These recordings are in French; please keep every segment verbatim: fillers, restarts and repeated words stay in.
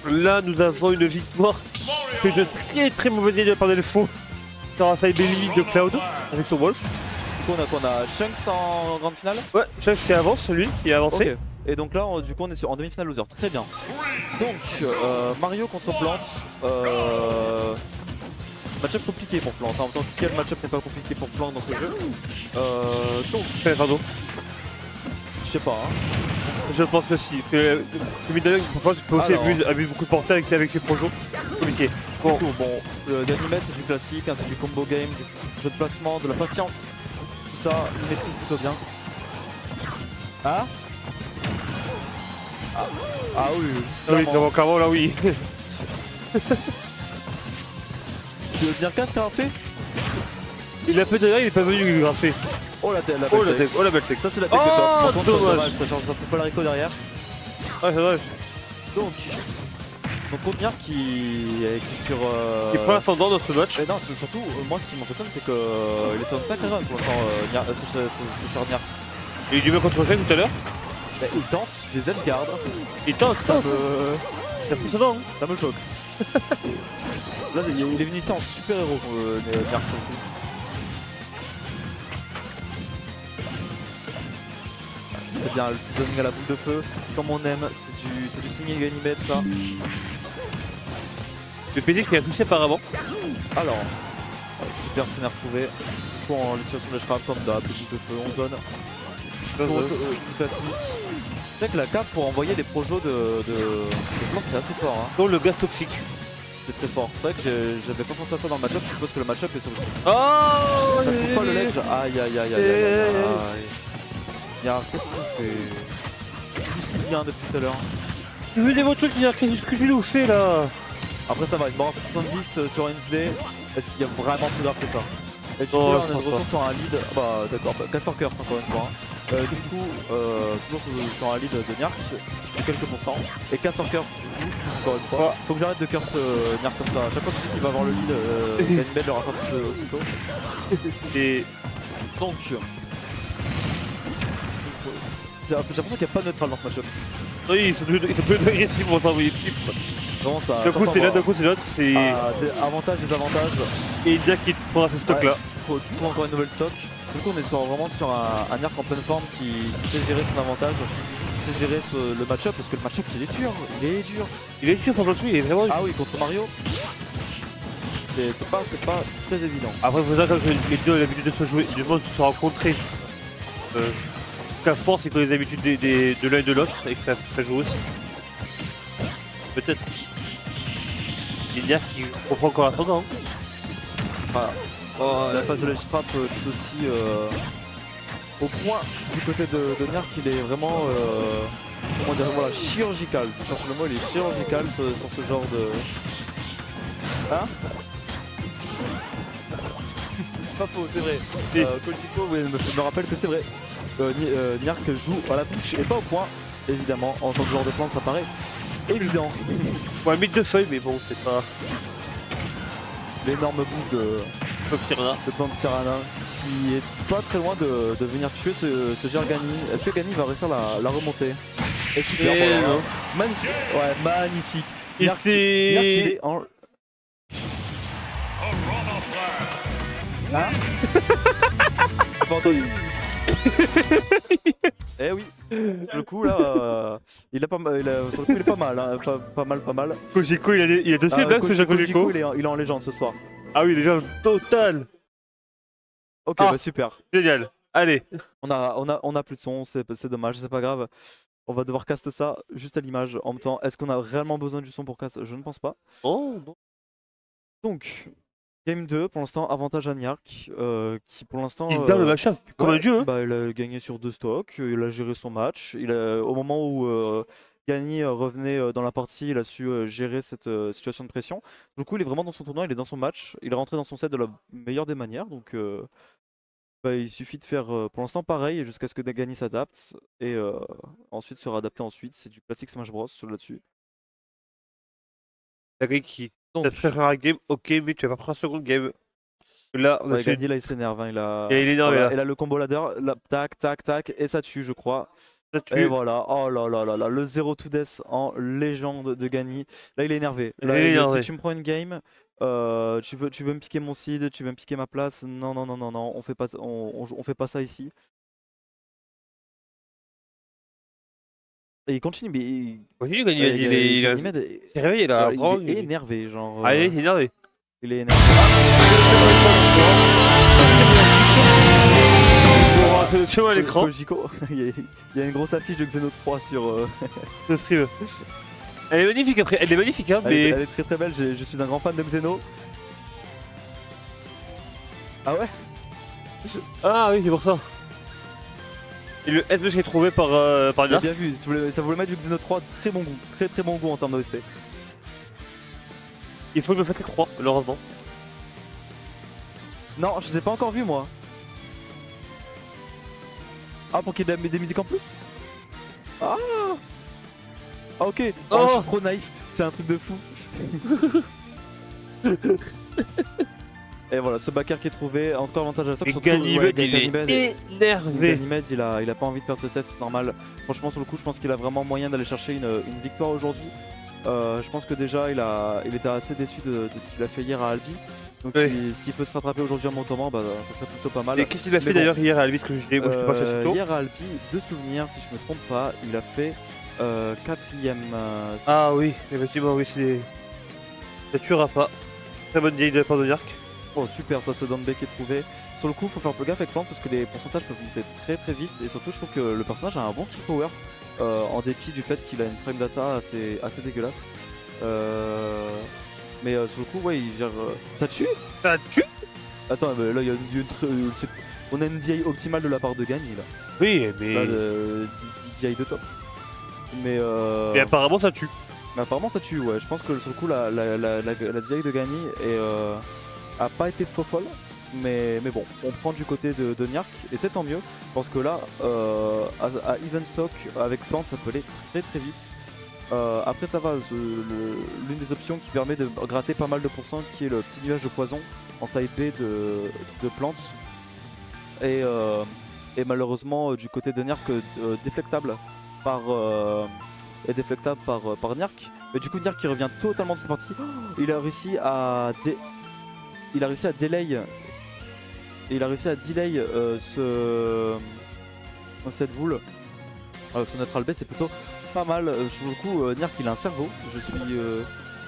Là, nous avons une victoire fait de très très mauvais idée de la part d'Elfo. Sur Saibeli de Cloud avec son Wolf. Du coup, on a quoi? On a Shanks en grande finale? Ouais, Shanks c'est avance, lui qui est avancé. Okay. Et donc là, on, du coup, on est sur, en demi-finale loser. Très bien. Donc, euh, Mario contre Plante. Euh, match-up compliqué pour Plante. En même temps, quel match-up n'est pas compliqué pour Plante dans ce jeu? euh, Donc, pardon. Je sais pas. Hein. Je pense que si. Le Midnight, je pense qu'il peut aussi abuser, abuser beaucoup de portée avec, avec ses projets. Compliqué. Bon, bon, bon euh, Ganymede c'est du classique, hein, c'est du combo game, du jeu de placement, de la patience. Tout ça, il maîtrise plutôt bien. Hein? Ah, ah oui, oui. Ah oui, non, carrément là oui. Tu veux dire qu'est-ce qu'il a fait? Il a fait de là, il est pas venu lui graffer. Oh la tête, la oh, belle la tête. tête. Oh la belle tête. Ça c'est la tête oh, de top. Par contre, dommage. Ça change un peu la Rico derrière. Ouais, c'est vrai. Donc, donc Conteniard qui, qui est sur... Euh... Il prend l'ascendant dans ce match. Et non, surtout, euh, moi ce qui m'impressionne c'est qu'il euh, est sur une sacrée run pour l'instant, euh, euh, ce cher Niar. Il a eu du mal contre Shanks tout à l'heure. Bah, il tente des edge guards. Il tente ça. Me... C'est impressionnant. Hein. Ça me choque. Là, il est venu ici en super héros, euh, Niar, sur le coup. C'est bien le petit zoning à la boule de feu, comme on aime, c'est du, c'est du signé Ganymede ça. Le P D qui a touché apparemment. Alors, super scénario retrouvé. Du coup en situation de Shrap comme d'hab, boule de feu, on zone. Pour, euh, classique. C'est vrai que la cape pour envoyer des projos de, de, de plantes c'est assez fort. Hein. Dont le gaz toxique. C'est très fort. C'est vrai que j'avais pas pensé à ça dans le match-up, je suppose que le match-up est sur le... Oh, ça trouve pas le ledge. Aïe aïe aïe aïe aïe aïe. Niar, qu'est-ce qu'il fait? Plus si bien depuis tout à l'heure. Je veux des mots trucs, Niar, qu'est-ce que tu nous fais là? Après ça va, une barre soixante-dix euh, sur Wednesday. Est-ce qu'il y a vraiment plus d'art que ça? Et du coup oh, là on est de retour sur un lead. Bah d'accord, bah, Castor Curse encore une fois. Hein. Euh, du coup, euh, toujours sur, sur un lead de Niar de quelques pourcents. Et Castor Curse du coup, encore une fois. Faut que j'arrête de curse euh, Niar comme ça. À chaque fois que je dis qu'il va avoir le lead, euh, Ganymede le rattrape euh, aussitôt. Et donc... J'ai l'impression qu'il n'y a pas de neutral dans ce match-up. Oui, ils sont plus, ils sont plus agressifs pour t'envoyer flip. Vraiment ça. D'un coup c'est l'un, d'un coup c'est l'autre, c'est. Ah, avantage, désavantage. Et Niar qui prendra ce stock là. Ouais, tu trouves encore une nouvelle stock. Du coup on est sur, vraiment sur un, un Niar en pleine forme qui, qui sait gérer son avantage, qui sait gérer ce, le match-up parce que le match-up il est dur, il est dur. Il est dur pour le truc, il est vraiment dur. Ah oui, contre Mario. C'est pas, pas très évident. Après il faut dire que les deux ont l'habitude de se jouer, du moins de se rencontrer. Euh, La force c'est qu'on a les habitudes des, des, de l'un et de l'autre et que ça, ça joue aussi. Peut-être. Il y a qui comprend encore à son temps. Voilà. Oh, la phase de l'edge trap euh, tout aussi euh, au point du côté de, de Niar qu'il est vraiment euh, comment dire, voilà, chirurgical. Je cherche le mot, il est chirurgical sur, sur ce genre de. Hein? Pas faux, c'est vrai. Euh, Coltico oui, me, me rappelle que c'est vrai. Euh, euh, Niar joue à la touche et pas au point, évidemment. En tant que joueur de plante, ça paraît évident. Ouais, mythe de feuille, mais bon, c'est pas. L'énorme bouche de, de Plante Tirana qui est pas très loin de, de venir tuer ce, ce Gani. Est-ce que Gani va réussir la, la remontée? Et super, et voilà. Magnifique. Ouais, magnifique. Et c'est. En... Hein? J'ai pas entendu. Eh oui, le coup là, euh, il a pas mal, il a, sur le coup il est pas mal, hein, pas, pas mal, pas mal. Kojiko, il a, il a deux ah, blagues ce jeu Kojiko. Il est, il est en légende ce soir. Ah oui, déjà total. Ok, ah, bah super. Génial. Allez. On a, on a, on a plus de son, c'est dommage, c'est pas grave. On va devoir cast ça juste à l'image en même temps. Est-ce qu'on a réellement besoin du son pour cast? Je ne pense pas. Oh non. Donc. Game deux, pour l'instant, avantage à Niark, euh, qui pour l'instant... Il perd euh, le match-up, comme ouais, un dieu. Bah, il a gagné sur deux stocks, il a géré son match. Il a, au moment où euh, Gani revenait dans la partie, il a su euh, gérer cette euh, situation de pression. Du coup, il est vraiment dans son tournoi, il est dans son match. Il est rentré dans son set de la meilleure des manières. Donc, euh, bah, il suffit de faire euh, pour l'instant pareil jusqu'à ce que Gani s'adapte. Et euh, ensuite se réadapter ensuite. C'est du classique Smash Bros là-dessus. Gani qui... Donc, tu as un game, ok, mais tu vas pas prendre un second game. Là, on a ouais, Gani, là, il s'énerve. Hein, il, a... il, énervé, voilà, là. il a le combo ladder, là, tac, tac, tac, et ça tue, je crois. Ça tue. Et voilà, oh là là là là, le zéro to death en légende de Gany. Là il est énervé. Là, Il est il- énervé. Si tu me prends une game, euh, tu, veux, tu veux me piquer mon seed, tu veux me piquer ma place. Non, non, non, non, non, on fait pas, on, on, on fait pas ça ici. Et il continue, mais il, Continue, Ganymède, euh, il est. Il a. Ganymède est- Il s'est réveillé là, il vraiment, est il- énervé, genre. Ah, euh, il est énervé. il est énervé. Attention à l'écran. Kojiko, il y a- il y a une grosse affiche de Xeno trois sur. euh, Le stream. Elle est magnifique après, elle est magnifique hein, elle, est, mais. elle est très très belle, j'ai- je suis un grand fan de Xeno. Ah ouais? Ah oui, c'est pour ça. Et le S B qui est trouvé par, euh, par Bien, Narc. bien vu, tu voulais- ça voulait mettre du Xeno trois, très bon goût, très très bon goût en termes d'O S T. Il faut que je me fasse les trois, malheureusement. Non, je les ai pas encore vus moi. Ah, pour qu'il y ait des, des musiques en plus? Ah, ah ok, oh, Oh. je suis trop naïf, c'est un truc de fou. Et voilà, ce backer qui est trouvé, en tout cas avantage à ça. Et surtout, Ganymède, ouais, il Ganymède- est énervé. Ganymède, il a, il a pas envie de perdre ce set, c'est normal. Franchement, sur le coup, je pense qu'il a vraiment moyen d'aller chercher une, une victoire aujourd'hui. Euh, je pense que déjà, il, a, il était assez déçu de, de ce qu'il a fait hier à Albi. Donc, Oui. il- s'il peut se rattraper aujourd'hui en montant, bah, ça serait plutôt pas mal. Et qu'est-ce qu'il a fait Mais bon. d'ailleurs hier à Alvis que je l'ai moi je suis pas Euh, assez tôt. hier à Albi, de souvenirs, si je me trompe pas, il a fait euh, quatrième. euh, si- Ah oui, effectivement, oui, c'est. Ça tuera pas. Très bonne vieille de la part de Narc. Oh super, ça ce down B qui est trouvé. Sur le coup, faut faire un peu gaffe avec Plante parce que les pourcentages peuvent monter très très vite. Et surtout, je trouve que le personnage a un bon kill power euh, en dépit du fait qu'il a une frame data assez, assez dégueulasse. Euh, Mais euh, sur le coup, ouais, il gère. euh, Ça tue? Ça tue. Attends, mais là, il y a une, une tr- euh, c'est- on a une D I optimale de la part de Gany là. Oui, mais. Là, de- D I de top. Mais, euh... Mais apparemment ça tue. mais apparemment, ça tue, ouais. Je pense que sur le coup, la, la, la, la, la D I de Gany est, euh, a pas été faux folle. Mais, mais bon, on prend du côté de, de Niark et c'est tant mieux parce que là, euh, à, à even stock avec Plante, ça peut aller très très vite. Euh, après, ça va, ce- le- l'une des options qui permet de gratter pas mal de pourcents, qui est le petit nuage de poison en side B de, de Plante. Et, euh, et malheureusement, euh, du côté de Niark, euh, déflectable par, euh, est déflectable par, euh, par Niark. Mais du coup, Niark qui revient totalement de cette partie, oh, il a réussi à dé- il a réussi à delay. Et il a réussi à delay euh, ce... cette boule. Euh, ce neutral B, c'est plutôt pas mal. Euh, sur le coup, euh, Niark, il a un cerveau. Je suis. Euh...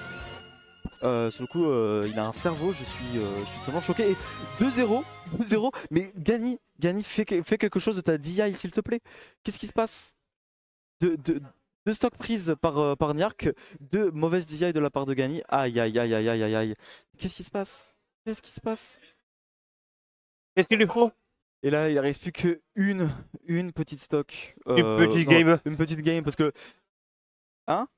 Euh, sur le coup, euh, il a un cerveau. Je suis, euh, je suis seulement choqué. Et deux zéro. deux zéro. Mais Gany, Gany, fais, que- fais quelque chose de ta D I, s'il te plaît. Qu'est-ce qui se passe? de, de, Deux stocks prises par, euh, par Niark. Deux mauvaises D I de la part de Gany. Aïe, aïe, aïe, aïe, aïe, aïe, aïe. Qu'est-ce qui se passe? Qu'est-ce qui se passe? Qu'est-ce qu'il lui prend? Et là, il ne reste plus que une, une petite stock. Une euh, petite non, game. Une petite game parce que. Hein?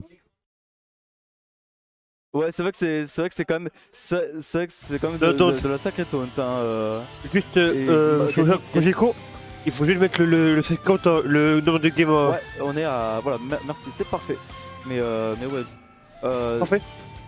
Ouais, c'est vrai que c'est c'est vrai que c'est quand même c'est c'est vrai que c'est quand même de, De taunt. de- de la sacrée taunt. Hein, euh. Juste, Et- euh, bah, sur Gany- Kojiko, il faut juste mettre le, le, le cinquante, euh, le nombre de games. euh, Ouais, on est à voilà, mer- merci, c'est parfait. Mais euh, mais ouais. Euh, Parfait.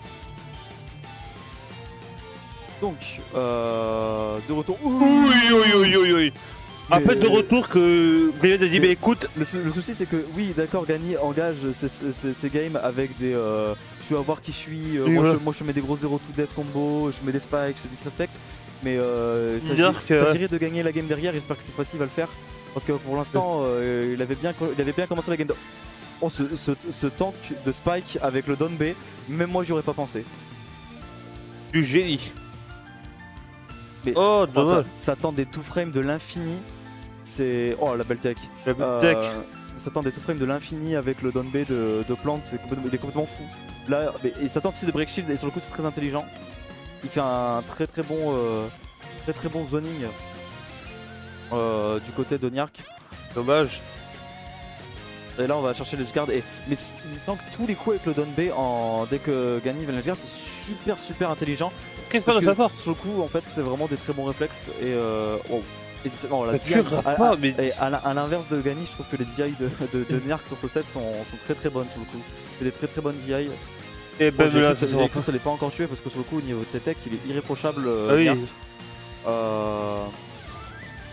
donc euh, de retour. Oui, oui, oui, oui, oui. Après Mais- de retour que Ganymède a dit, Mais- mais écoute, Le, sou- le souci c'est que oui d'accord Gany engage ces, ces- ces- ces games avec des euh, je vais voir qui je suis, euh, Oui, moi, voilà. je, moi je te mets des gros zéro to death combo, je te mets des spikes, je te disrespecte, mais euh, il Niark, s'agit- euh, s'agirait de gagner la game derrière, j'espère que cette fois-ci il va le faire parce que pour l'instant euh, il, avait bien, co- il avait bien commencé la game de... Oh ce, ce, ce tank de spike avec le down B, même moi j'y aurais pas pensé. du génie. Mais- Oh, Enfin, ça, dommage. ça tend des two frames de l'infini, c'est... Oh la belle tech. La Euh, tech. Ça tend des two frames de l'infini avec le down B de, de Plante, c'est complètement, il est complètement fou. Là, mais, il s'attend aussi de break shield et sur le coup c'est très intelligent. Il fait un très très bon, euh, très très bon zoning euh, du côté de Niark. Dommage. Et là on va chercher le Discard. Et mais s- tant que tous les coups avec le down B en dès que Gany va le Discard, c'est super super intelligent. Qu'est-ce que Parce ça que part? sur le coup en fait c'est vraiment des très bons réflexes et euh, wow. Et c'est- non, la Ça D I tuera à- pas, à- mais- et à la- à l'inverse de Gany, je trouve que les D I de, de, de Niark sur ce set sont, sont très très bonnes sur le coup. C'est des très très bonnes D I. Et Bon, ben j'ai là, cru ça que- sera j'ai cru que ça l'est pas encore tué parce que sur le coup au niveau de ses tech il est irréprochable. euh, Ah oui. Niark. Euh,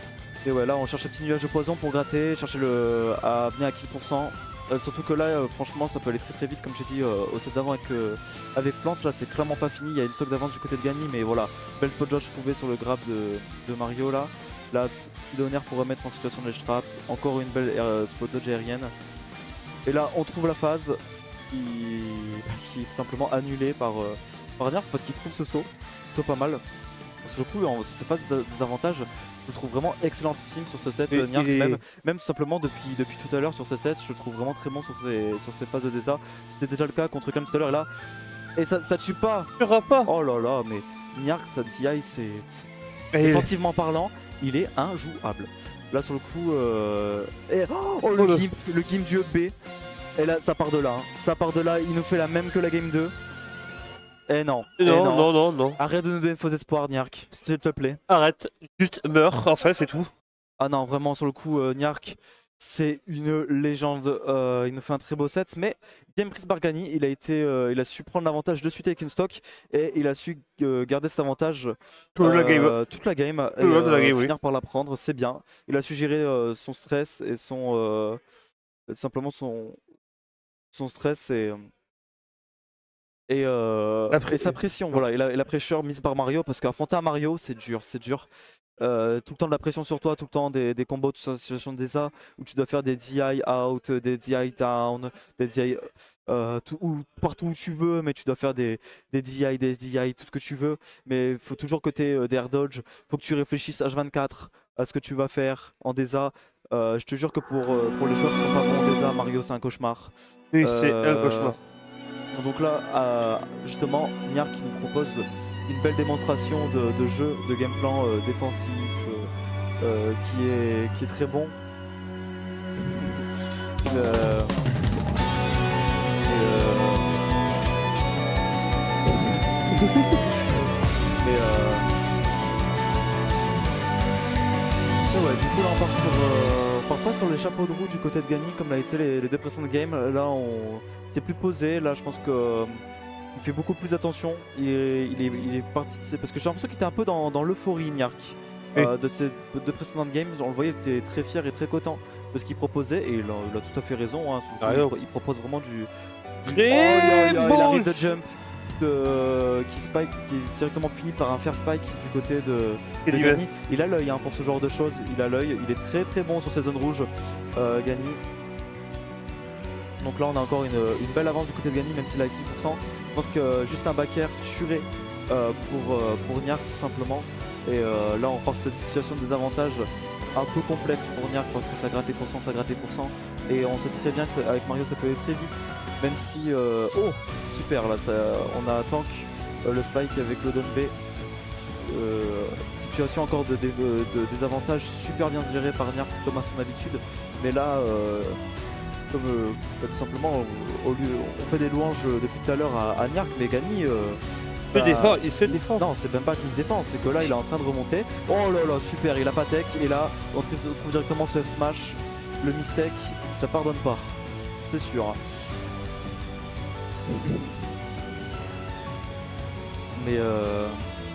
Et ouais, là on cherche le petit nuage de poison pour gratter, chercher le à bien à kill pour cent. Euh, surtout que là, euh, franchement, ça peut aller très très vite, comme j'ai dit euh, au set d'avant avec, euh, avec Plante. Là, c'est clairement pas fini. Il y a une stock d'avance du côté de Gany, mais voilà, belle spot dodge trouvée sur le grab de, de Mario là. Là, Pylonner pour remettre en situation de ledge trap. Encore une belle euh, spot dodge aérienne. Et là, on trouve la phase qui, qui est tout simplement annulée par, euh, par Niark parce qu'il trouve ce saut. Plutôt pas mal. Sur le coup, en, sur ces phases des avantages, je le trouve vraiment excellentissime sur ce set. Et, Niark, et... même, même tout simplement depuis, depuis tout à l'heure sur ce set, je le trouve vraiment très bon sur ces, sur ces phases de désert. C'était déjà le cas contre Clem tout à l'heure. Et là, et ça, ça tue pas. Tu pas. Oh là là, mais Niark, sa D I, c'est. Défensivement parlant, il est injouable. Là, sur le coup. Euh... Et... Oh, oh, le, oh, gimp, le gimp du E B. Et là, ça part de là. Hein. Ça part de là. Il nous fait la même que la game deux. Eh non. Non, eh non, non, non, non. Arrête de nous donner de faux espoirs, Niark. S'il te plaît. Arrête. Juste meurs, en fait, c'est tout. Ah non, vraiment, sur le coup, euh, Niark, c'est une légende. Euh, il nous fait un très beau set. Mais game prise par Gany, il a, été, euh, il a su prendre l'avantage de suite avec une stock. Et il a su euh, garder cet avantage toute euh, la game. Toute la game. Tout et le de la euh, game, finir oui. par la prendre, c'est bien. Il a su gérer euh, son stress et son. Euh, tout simplement son, son stress et. Et, euh, et sa pression, voilà, et la, et la pressure mise par Mario, parce qu'affronter un Mario, c'est dur, c'est dur. Euh, tout le temps de la pression sur toi, tout le temps des, des combos de situation de désert où tu dois faire des D I out, des D I down, des D I euh, tout, où, partout où tu veux, mais tu dois faire des, des D I, des S D I, tout ce que tu veux. Mais il faut toujours que tu aies euh, des air dodge, il faut que tu réfléchisses H vingt-quatre à ce que tu vas faire en désert. Euh, je te jure que pour, euh, pour les joueurs qui sont pas bons en désert, Mario c'est un cauchemar. Oui, euh, c'est un cauchemar. Donc là, euh, justement, Niark qui nous propose une belle démonstration de, de jeu, de game plan euh, défensif euh, euh, qui, est, qui est très bon. Euh, et, euh... et, euh... et ouais, du coup là on part sur, euh, on part pas sur les chapeaux de roue du côté de Gany comme l'a été les, les deux précédentes games. Là on s'était plus posé, là je pense que euh, il fait beaucoup plus attention. Il est, il est, il est parti, parce que j'ai l'impression qu'il était un peu dans, dans l'euphorie Niark. Euh, de ces deux précédentes games, on le voyait, il était très fier et très content de ce qu'il proposait et il a, il a tout à fait raison. Hein, ah, coup, il, il propose vraiment du. du... Oh, il, il, il arrive de jump de, qui spike, qui est directement puni par un fair spike du côté de, de Gany. Il a l'œil hein, pour ce genre de choses. Il a l'œil. Il est très très bon sur ces zones rouges, euh, Gany. Donc là, on a encore une, une belle avance du côté de Gany, même s'il a dix pour cent. Je pense que juste un back air tuerait euh, pour, euh, pour Niark tout simplement. Et euh, là on part cette situation de désavantage un peu complexe pour Niark parce que ça gratte les pourcents, ça gratte les pourcents. Et on sait très bien qu'avec Mario ça peut aller très vite. Même si... Euh... Oh super là, ça, on a tank euh, le spike avec le down B. Euh, situation encore de, de, de désavantage super bien géré par Niark comme à son habitude. Mais là... Euh... Comme euh, tout simplement au, au lieu, on fait des louanges depuis tout à l'heure à, à Niark, mais Gany... Euh... Il se défend, il se défend. Non, c'est même pas qu'il se défend, c'est que là il est en train de remonter. Oh là là, super, il a pas tech. Et là, on trouve directement ce F smash. Le mistake, ça pardonne pas. C'est sûr. Mais euh...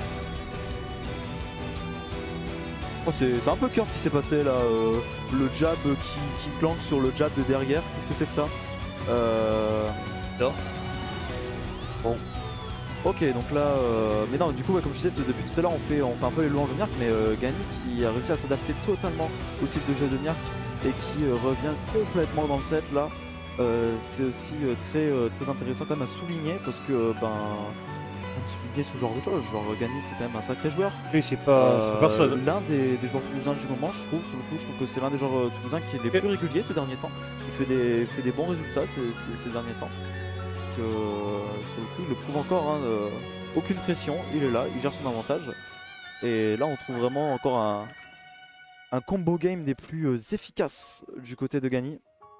oh, c'est un peu cœur ce qui s'est passé là. Euh, le jab qui, qui planque sur le jab de derrière. Qu'est-ce que c'est que ça euh... Non. Bon. Ok, donc là, euh... mais non, du coup, ouais, comme je disais, depuis tout à l'heure, on fait, on fait un peu les louanges de Niark, mais euh, Gany qui a réussi à s'adapter totalement au style de jeu de Niark et qui euh, revient complètement dans le set là. Euh, c'est aussi euh, très, euh, très intéressant quand même à souligner parce que, euh, ben, souligner ce genre de choses. Genre, Gany, c'est quand même un sacré joueur. Oui, c'est pas, euh, personne. L'un des, des joueurs toulousains du moment, je trouve, sur le coup, je trouve que c'est l'un des joueurs toulousains qui est les plus réguliers ces derniers temps. Il fait des, fait des bons résultats ces, ces, ces derniers temps. Que, sur le coup il le prouve encore, hein, euh, aucune pression, il est là, il gère son avantage et là on trouve vraiment encore un, un combo game des plus euh, efficaces du côté de Gany.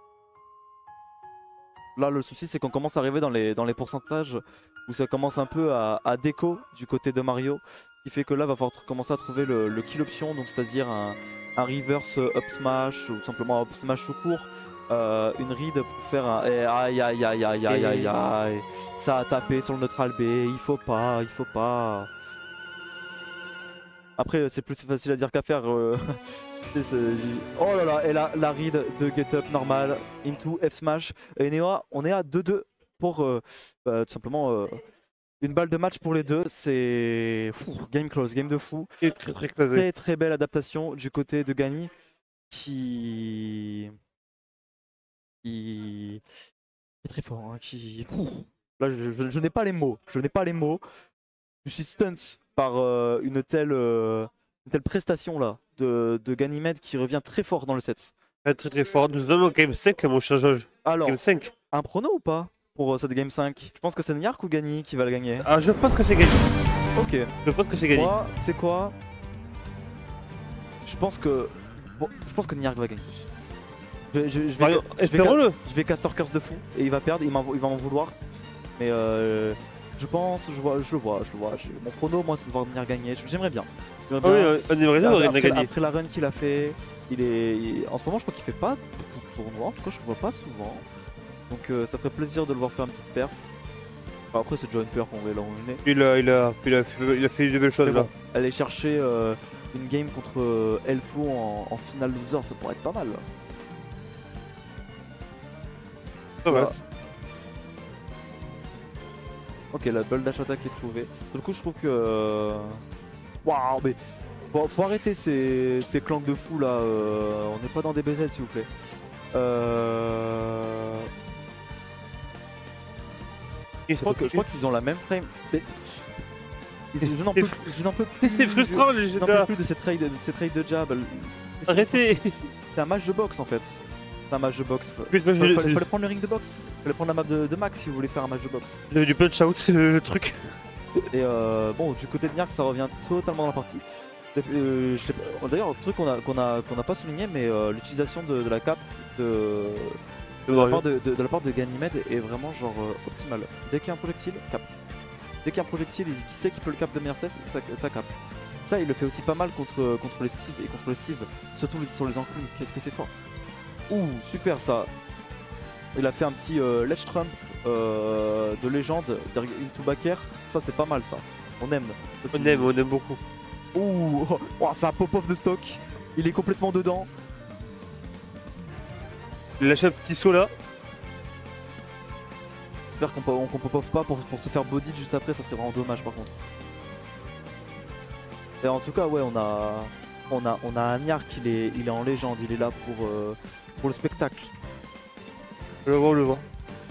Là le souci c'est qu'on commence à arriver dans les, dans les pourcentages où ça commence un peu à, à déco du côté de Mario, qui fait que là va falloir commencer à trouver le, le kill option, donc c'est à dire un, un reverse up smash ou simplement un up smash tout court. Euh, une read pour faire un aïe aïe aïe aïe aïe aïe aïe aïe, ça a tapé sur le neutral B, il faut pas, il faut pas. Après c'est plus facile à dire qu'à faire, euh, C'est- c'est- Oh là là, et là, la read de Get Up normal into F smash. Et Neoa, on est à deux deux pour euh, bah, tout simplement euh, une balle de match pour les deux. C'est fou, game close, game de fou. Il est très très classé. Très très belle adaptation du côté de Gany qui... qui est très fort. Hein, qui... Ouh. Là, je, je- je n'ai pas les mots. Je n'ai pas les mots. Je suis stunt par euh, une, telle, euh, une telle prestation là de, de Ganymede qui revient très fort dans le set. Très très très fort. Nous donnons game cinq, mon cher Georges. Alors, Game cinq. un prono ou pas pour euh, cette game cinq? Tu penses que c'est Nyark ou Gany qui va le gagner? Ah, je pense que c'est gagné. Ok. Je pense que c'est gagné. Moi, tu sais quoi? Je pense que. Bon, je pense que Nyark va gagner. Je, je- je vais, Mario, je vais, espérons-le. je vais caster curse de fou et il va perdre, il, m'en- il va m'en vouloir. Mais euh, je pense, je vois, je le vois, je le vois. Je- mon prono, moi, c'est de voir Nyark gagner. J'aimerais bien. J'aimerais Ah oui, bien. euh, on aimerait bien Après, aurait après- gagné. après la run qu'il a fait, il est, il- en ce moment, je crois qu'il fait pas beaucoup de tournois. En tout cas, je le vois pas souvent. Donc, euh, ça ferait plaisir de le voir faire une petite perf. Enfin, après, c'est déjà une perf, on va l'emmener. Il a, il, a, il, a fait, il a fait de belles choses Mais là. bon, aller chercher euh, une game contre euh, Elfo en, en finale loser, ça pourrait être pas mal. Pas mal. Voilà. Ok, la bulle dash attack est trouvée. Du coup, je trouve que. euh, Waouh, mais. Bon, faut arrêter ces, ces clans de fou là. euh, On n'est pas dans des B Z, s'il vous plaît. Euh... Il Je crois que- je crois qu'ils ont la même frame. Mais... Je n'en peux, je n'en peux plus. C'est frustrant, les Je jeux n'en là. peux plus de cette raid de, cette raid de jab. Arrêtez. C'est un match de boxe en fait. C'est un match de boxe. Oui, moi, Fallait, j'ai- fallait- j'ai- fallait prendre le ring de boxe. Fallait prendre la map de, de Max si vous voulez faire un match de boxe. J'avais du punch out, c'est le, le truc. Et euh, bon, du côté de Nyark, ça revient totalement dans la partie. Euh, je sais pas- D'ailleurs, un truc qu'on a, qu'on a, qu'on n'a pas souligné, mais euh, l'utilisation de, de la cape de, de, la part de, de- de la part de Ganymede est vraiment genre euh, optimale. Dès qu'il y a un projectile, cap. Dès qu'il y a un projectile, il sait qu'il peut le cap de meilleur safe, ça, ça cap. Ça, il le fait aussi pas mal contre, contre les Steve et contre les Steve, surtout les- sur les enclumes. Qu'est-ce que c'est fort! Ouh, super ça! Il a fait un petit euh, ledge trump euh, de légende derrière into back air. Ça, c'est pas mal ça. On aime. Ça, c'est- On aime, on aime beaucoup. Ouh, oh, oh, c'est un pop-off de stock. Il est complètement dedans. Il lâche un petit saut là. J'espère qu'on po- qu'on pop-off pas pour, pour se faire body juste après. Ça serait vraiment dommage par contre. Et en tout cas, ouais, on a, on a, on a un Nyark, il est, il est en légende. Il est là pour, euh, pour le spectacle. On le voit, on le voit.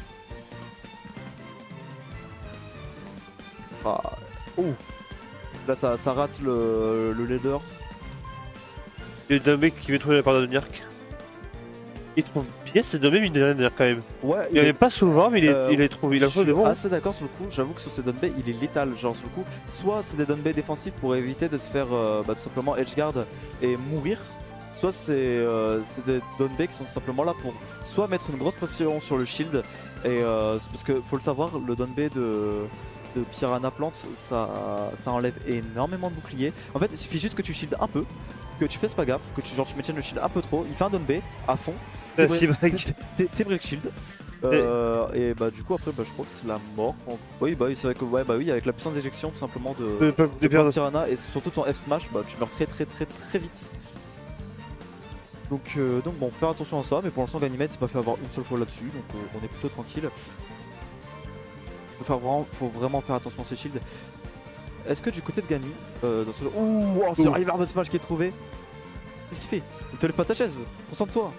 Ah, ouh. Là, ça, ça rate le, le leader. Il y a un mec qui veut trouver la part de Nyark. Il trouve bien ces deux mêmes une dernière quand même. Ouais, Il n'y en a pas souvent, mais il est, Euh, il est trouvé. Il a je trouvé suis de bon. assez d'accord sur le coup, j'avoue que sur ces downbay il est létal, genre sur le coup, soit c'est des downbay défensifs pour éviter de se faire euh, bah, tout simplement edgeguard et mourir, soit c'est euh, c'est des downbay qui sont tout simplement là pour soit mettre une grosse pression sur le shield, et euh, parce que faut le savoir, le downbay de, de Piranha Plante, ça, ça enlève énormément de boucliers. En fait il suffit juste que tu shield un peu, que tu fasses pas gaffe, que tu, genre, tu maintiennes le shield un peu trop, il fait un downbay à fond. Euh, T'es- T-Bag. t'es- t'es- T'es break shield. Euh, et bah du coup après bah, je crois que c'est la mort. Oui bah oui c'est vrai que ouais bah oui avec la puissance d'éjection tout simplement de, De, de, de de perdre. Piranha et surtout de son F smash bah tu meurs très très très très vite. Donc euh, donc bon faire attention à ça, mais pour l'instant Ganymede s'est pas fait avoir une seule fois là-dessus, donc euh, on est plutôt tranquille. Faut, faire vraiment, faut vraiment faire attention à ses shields. Est-ce que du côté de Gany, euh, dans ce... Ouh, oh, ce Ouh. river de smash qui est trouvé. Qu'est-ce qu'il fait? Ne te lève pas ta chaise, concentre-toi.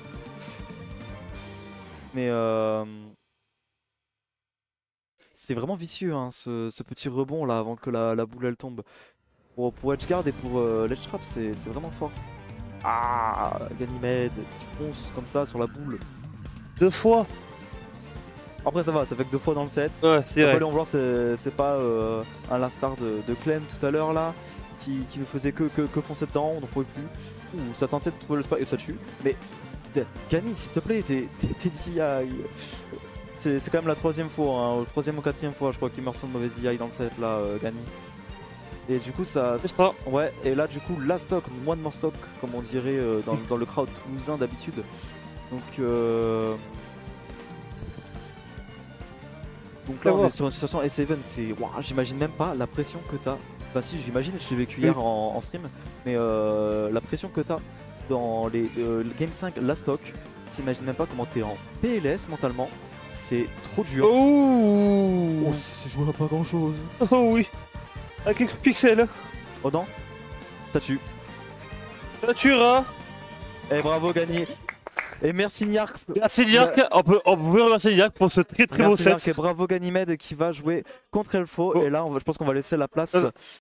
Mais euh... c'est vraiment vicieux hein, ce, ce petit rebond là avant que la, la boule elle tombe. Pour, pour edgeguard et pour euh, ledge trap c'est c'est vraiment fort. Ah, Ganymede qui fonce comme ça sur la boule. Deux fois. Après ça va, ça fait que deux fois dans le set. Ouais, c'est Faut pas vrai. lui en vouloir, c'est c'est pas euh, un l'instar de, de Clem tout à l'heure là qui, qui nous faisait que, que, que foncer dedans, on n'en pouvait plus. Ouh, ça tentait de trouver le spot et ça tue. Mais Gany s'il te plaît, t'es t'es D I. C'est c'est quand même la troisième fois, hein, ou troisième ou quatrième fois je crois qu'il meurt sur une mauvaise D I dans le set là, euh, Gany. Et du coup ça... C'est ça. Ouais, et là du coup la stock, one more stock comme on dirait euh, dans, dans le crowd toulousain d'habitude. Donc euh... Donc là on est sur une situation S sept, c'est... Waouh, j'imagine même pas la pression que t'as Bah si, j'imagine, je l'ai vécu hier en, en stream, mais euh, la pression que t'as dans les euh, Game cinq Last Talk, t'imagines même pas comment t'es en P L S mentalement, c'est trop dur. Oh, Oh, c'est joué à pas grand chose. oh oui, à quelques pixels. Oh non, ça tue. Ça tuera. Et bravo, gagné. Et merci Niark. Merci Niark, on peut, on peut remercier Niark pour ce très très beau Merci set. Niark et bravo Ganymede qui va jouer contre Elfo. Oh. Et là, on va, je pense qu'on va laisser la place. Euh,